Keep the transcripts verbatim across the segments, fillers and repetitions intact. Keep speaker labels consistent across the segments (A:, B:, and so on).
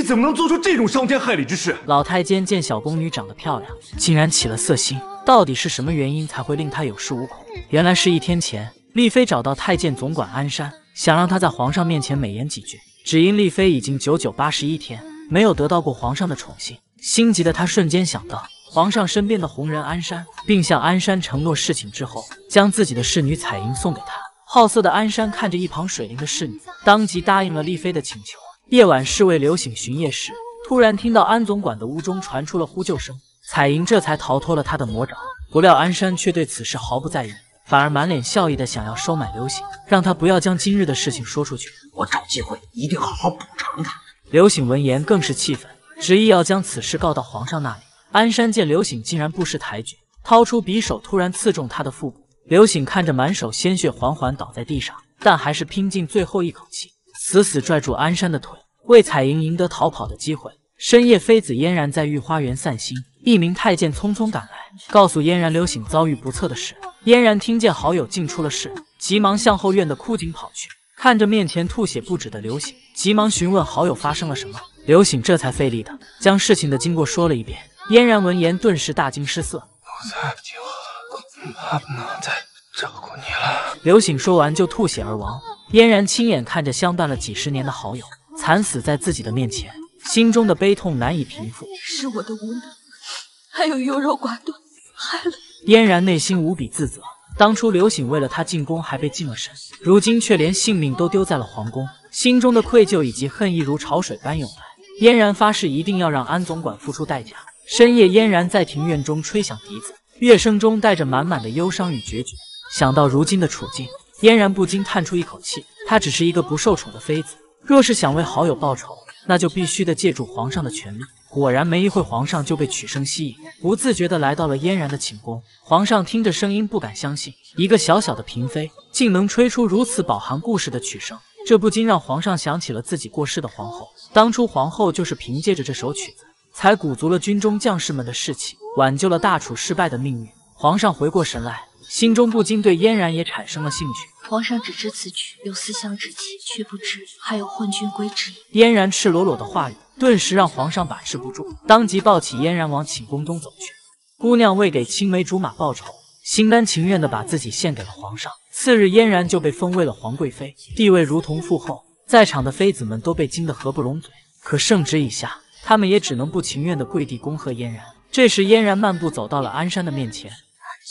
A: 怎么能做出这种伤天害理之事？
B: 老太监见小宫女长得漂亮，竟然起了色心。到底是什么原因才会令她有恃无恐？原来是一天前，丽妃找到太监总管安山，想让他在皇上面前美言几句。只因丽妃已经九九八十一天没有得到过皇上的宠幸，心急的她瞬间想到皇上身边的红人安山，并向安山承诺事情之后，将自己的侍女彩莹送给他。好色的安山看着一旁水灵的侍女，当即答应了丽妃的请求。夜晚侍卫刘醒巡夜时，突然听到安总管的屋中传出了呼救声，彩莹这才逃脱了他的魔爪。不料安山却对此事毫不在意，反而满脸笑意的想要收买刘醒，让他不要将今日的事情说出去。
C: 我找机会一定好好补偿他。
B: 刘醒闻言更是气愤，执意要将此事告到皇上那里。安山见刘醒竟然不识抬举，掏出匕首突然刺中他的腹部。刘醒看着满手鲜血缓缓倒在地上，但还是拼尽最后一口气，死死拽住安山的腿，为彩莹赢得逃跑的机会。深夜，妃子嫣然在御花园散心，一名太监匆匆赶来，告诉嫣然刘醒遭遇不测的事。嫣然听见好友竟出了事，急忙向后院的枯井跑去，看着面前吐血不止的刘醒，急忙询问好友发生了什么。刘醒这才费力的将事情的经过说了一遍。嫣然闻言顿时大惊失色，
D: 奴才今后恐怕不能再照顾你了。
B: 刘醒说完就吐血而亡。嫣然亲眼看着相伴了几十年的好友惨死在自己的面前，心中的悲痛难以平复。
E: 是我的无能，还有优柔寡断，害了。
B: 嫣然内心无比自责，当初刘醒为了他进宫还被禁了身，如今却连性命都丢在了皇宫，心中的愧疚以及恨意如潮水般涌来。嫣然发誓一定要让安总管付出代价。深夜，嫣然在庭院中吹响笛子，乐声中带着满满的忧伤与决绝。想到如今的处境，嫣然不禁叹出一口气。她只是一个不受宠的妃子，若是想为好友报仇，那就必须得借助皇上的权力。果然没一会，皇上就被曲声吸引，不自觉地来到了嫣然的寝宫。皇上听着声音不敢相信，一个小小的嫔妃竟能吹出如此饱含故事的曲声，这不禁让皇上想起了自己过世的皇后。当初皇后就是凭借着这首曲子，才鼓足了军中将士们的士气，挽救了大楚失败的命运。皇上回过神来，心中不禁对嫣然也产生了兴趣。
E: 皇上只知此曲有思乡之气，却不知还有换军归之意。
B: 嫣然赤裸裸的话语顿时让皇上把持不住，当即抱起嫣然往寝宫中走去。姑娘为给青梅竹马报仇，心甘情愿地把自己献给了皇上。次日，嫣然就被封为了皇贵妃，地位如同父后。在场的妃子们都被惊得合不拢嘴，可圣旨已下，他们也只能不情愿地跪地恭贺嫣然。这时，嫣然漫步走到了安山的面前。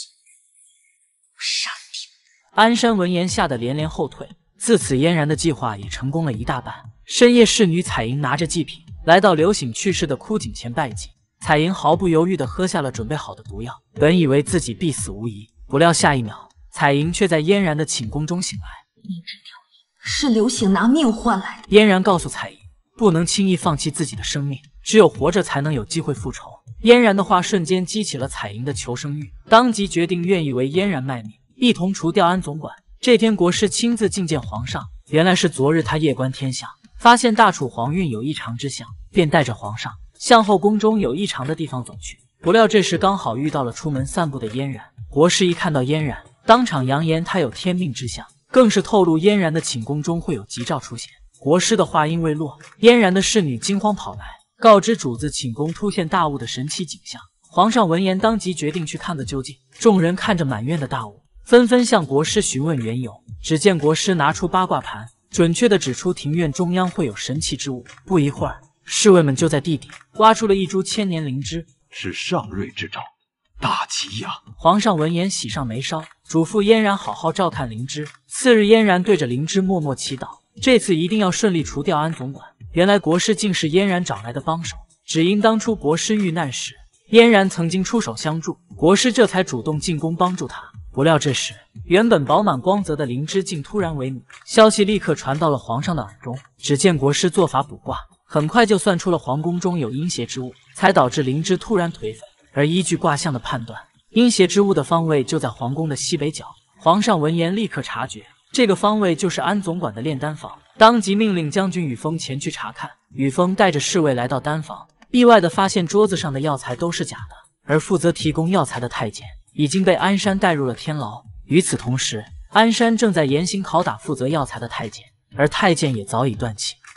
E: 杀你！
B: 安山闻言吓得连连后退。自此，嫣然的计划也成功了一大半。深夜，侍女彩莹拿着祭品来到刘醒去世的枯井前拜祭。彩莹毫不犹豫地喝下了准备好的毒药，本以为自己必死无疑，不料下一秒，彩莹却在嫣然的寝宫中醒来。
E: 明知条约是刘醒拿命换来的。
B: 嫣然告诉彩莹，不能轻易放弃自己的生命，只有活着才能有机会复仇。嫣然的话瞬间激起了彩莹的求生欲，当即决定愿意为嫣然卖命，一同除掉安总管。这天，国师亲自觐见皇上，原来是昨日他夜观天象，发现大楚皇运有异常之象，便带着皇上向后宫中有异常的地方走去。不料这时刚好遇到了出门散步的嫣然。国师一看到嫣然，当场扬言他有天命之象，更是透露嫣然的寝宫中会有吉兆出现。国师的话音未落，嫣然的侍女惊慌跑来，告知主子寝宫出现大雾的神奇景象。皇上闻言当即决定去看个究竟。众人看着满院的大雾，纷纷向国师询问缘由。只见国师拿出八卦盘，准确地指出庭院中央会有神奇之物。不一会儿，侍卫们就在地底挖出了一株千年灵芝，
A: 是上瑞之兆，大吉呀！
B: 皇上闻言喜上眉梢，嘱咐嫣然好好照看灵芝。次日，嫣然对着灵芝默默祈祷，这次一定要顺利除掉安总管。原来国师竟是嫣然找来的帮手，只因当初国师遇难时，嫣然曾经出手相助，国师这才主动进宫帮助他。不料这时，原本饱满光泽的灵芝竟突然萎靡，消息立刻传到了皇上的耳中。只见国师做法卜卦，很快就算出了皇宫中有阴邪之物，才导致灵芝突然颓废。而依据卦象的判断，阴邪之物的方位就在皇宫的西北角。皇上闻言立刻察觉，这个方位就是安总管的炼丹房，当即命令将军雨峰前去查看。雨峰带着侍卫来到丹房，意外地发现桌子上的药材都是假的，而负责提供药材的太监已经被安山带入了天牢。与此同时，安山正在严刑拷打负责药材的太监，而太监也早已断气。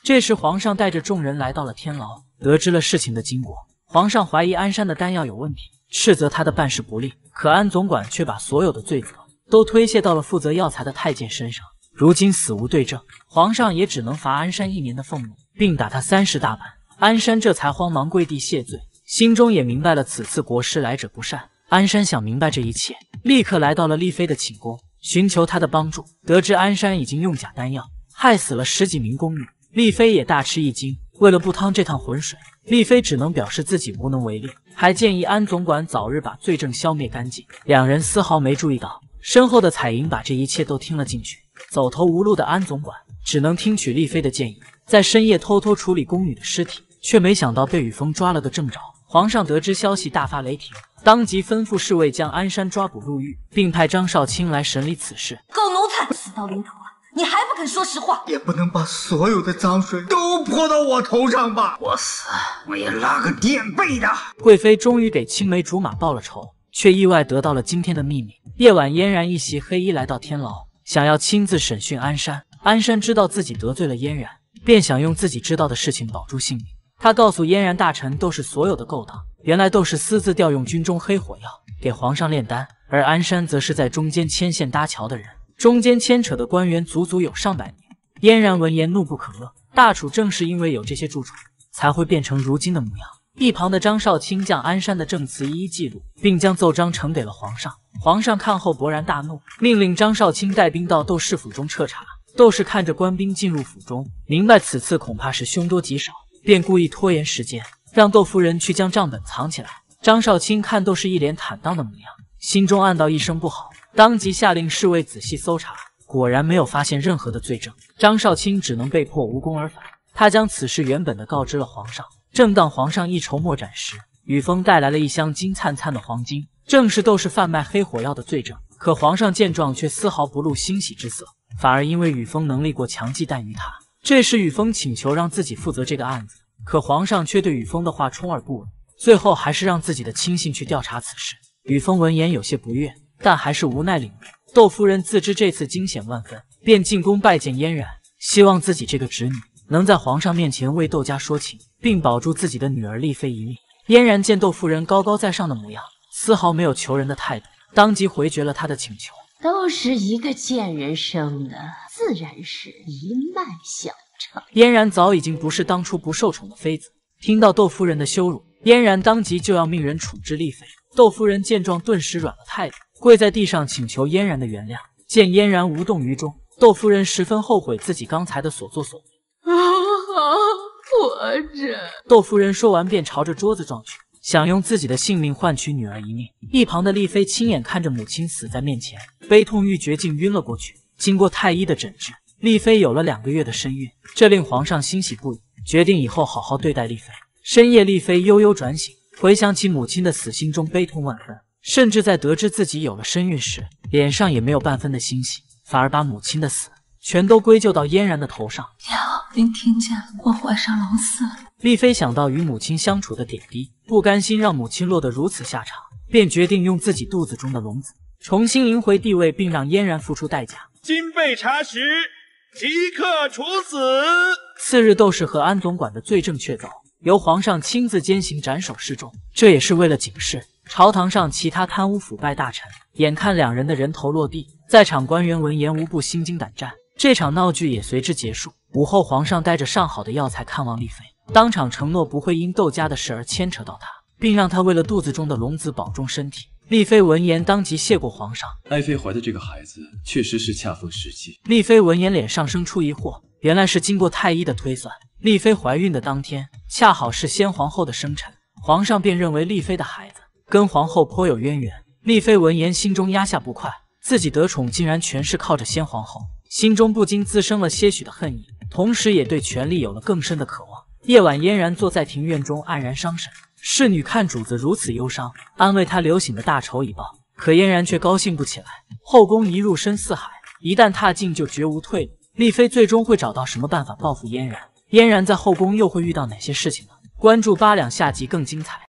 B: 这时，皇上带着众人来到了天牢，得知了事情的经过。皇上怀疑安山的丹药有问题，斥责他的办事不力，可安总管却把所有的罪责都推卸到了负责药材的太监身上。如今死无对证，皇上也只能罚安山一年的俸禄，并打他三十大板。安山这才慌忙跪地谢罪，心中也明白了此次国师来者不善。安山想明白这一切，立刻来到了丽妃的寝宫，寻求她的帮助。得知安山已经用假丹药害死了十几名宫女，丽妃也大吃一惊。为了不趟这趟浑水，丽妃只能表示自己无能为力，还建议安总管早日把罪证消灭干净。两人丝毫没注意到，身后的彩莹把这一切都听了进去。走投无路的安总管只能听取丽妃的建议，在深夜偷偷处理宫女的尸体，却没想到被雨峰抓了个正着。皇上得知消息大发雷霆，当即吩咐侍卫将安山抓捕入狱，并派张少卿来审理此事。
E: 狗奴才，死到临头了，你还不肯说实话？
C: 也不能把所有的脏水都泼到我头上吧？我死，我也拉个垫背的。
B: 贵妃终于给青梅竹马报了仇，却意外得到了惊天的秘密。夜晚，嫣然一袭黑衣来到天牢，想要亲自审讯安山。安山知道自己得罪了嫣然，便想用自己知道的事情保住性命。他告诉嫣然，大臣都是所有的勾当，原来都是私自调用军中黑火药给皇上炼丹，而安山则是在中间牵线搭桥的人，中间牵扯的官员足足有上百名。嫣然闻言怒不可遏，大楚正是因为有这些蛀虫，才会变成如今的模样。一旁的张少卿将安山的证词一一记录，并将奏章呈给了皇上。皇上看后勃然大怒，命令张少卿带兵到窦氏府中彻查。窦氏看着官兵进入府中，明白此次恐怕是凶多吉少，便故意拖延时间，让窦夫人去将账本藏起来。张少卿看窦氏一脸坦荡的模样，心中暗道一声不好，当即下令侍卫仔细搜查，果然没有发现任何的罪证。张少卿只能被迫无功而返。他将此事原本的告知了皇上。正当皇上一筹莫展时，雨峰带来了一箱金灿灿的黄金，正是窦氏贩卖黑火药的罪证。可皇上见状却丝毫不露欣喜之色，反而因为雨峰能力过强忌惮于他。这时雨峰请求让自己负责这个案子，可皇上却对雨峰的话充耳不闻，最后还是让自己的亲信去调查此事。雨峰闻言有些不悦，但还是无奈领命。窦夫人自知这次惊险万分，便进宫拜见嫣然，希望自己这个侄女能在皇上面前为窦家说情，并保住自己的女儿丽妃一命。嫣然见窦夫人高高在上的模样，丝毫没有求人的态度，当即回绝了她的请求。
F: 都是一个贱人生的，自然是一脉相承。
B: 嫣然早已经不是当初不受宠的妃子，听到窦夫人的羞辱，嫣然当即就要命人处置丽妃。窦夫人见状顿时软了态度，跪在地上请求嫣然的原谅。见嫣然无动于衷，窦夫人十分后悔自己刚才的所作所为。
F: 啊，活着！
B: 窦夫人说完便朝着桌子撞去，想用自己的性命换取女儿一命。一旁的丽妃亲眼看着母亲死在面前，悲痛欲绝，竟晕了过去。经过太医的诊治，丽妃有了两个月的身孕，这令皇上欣喜不已，决定以后好好对待丽妃。深夜，丽妃悠悠转醒，回想起母亲的死，心中悲痛万分，甚至在得知自己有了身孕时，脸上也没有半分的欣喜，反而把母亲的死全都归咎到嫣然的头上。
E: 娘，您听见我怀上龙嗣了。
B: 丽妃想到与母亲相处的点滴，不甘心让母亲落得如此下场，便决定用自己肚子中的龙子重新赢回地位，并让嫣然付出代价。
G: 今被查实，即刻处死。
B: 次日，窦氏和安总管的罪证确凿，由皇上亲自监刑斩首示众，这也是为了警示朝堂上其他贪污腐败大臣。眼看两人的人头落地，在场官员闻言无不心惊胆战，这场闹剧也随之结束。午后，皇上带着上好的药材看望丽妃，当场承诺不会因窦家的事而牵扯到她，并让她为了肚子中的龙子保重身体。丽妃闻言当即谢过皇上。
A: 爱妃怀的这个孩子确实是恰逢时机。
B: 丽妃闻言脸上生出疑惑，原来是经过太医的推算，丽妃怀孕的当天恰好是先皇后的生辰，皇上便认为丽妃的孩子跟皇后颇有渊源。丽妃闻言心中压下不快，自己得宠竟然全是靠着先皇后，心中不禁滋生了些许的恨意，同时也对权力有了更深的渴望。夜晚，嫣然坐在庭院中黯然伤神，侍女看主子如此忧伤，安慰她流醒的大仇已报，可嫣然却高兴不起来。后宫一入深似海，一旦踏进就绝无退路。丽妃最终会找到什么办法报复嫣然？嫣然在后宫又会遇到哪些事情呢？关注八两，下集更精彩。